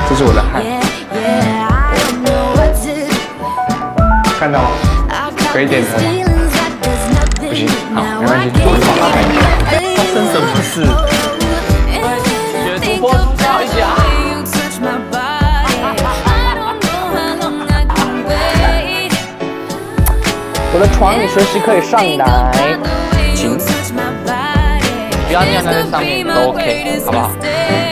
这是我的汗，看到吗？可以点头吗？不行，好，没关系，我就把它改掉。发生什么事？学主播助教一下。 我的床你随时可以上来， 请，不要尿在上面都 OK， 好不好？